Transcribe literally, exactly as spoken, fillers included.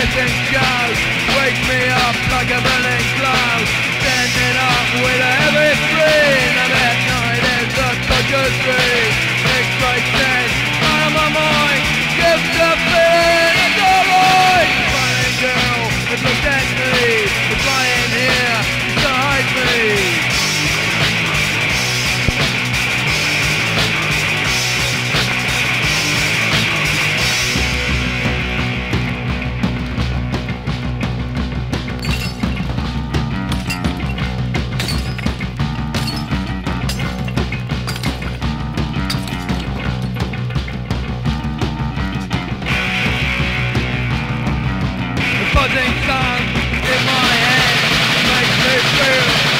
Everything goes, wake me up like a burning cloud. Standing up with a heavy screen, and at night is a torture tree. Makes right sense, out of my mind, gives the feeling it's alright. Flying girl, it looked at me, it's lying here to hide me. Buzzing sound in my head makes me feel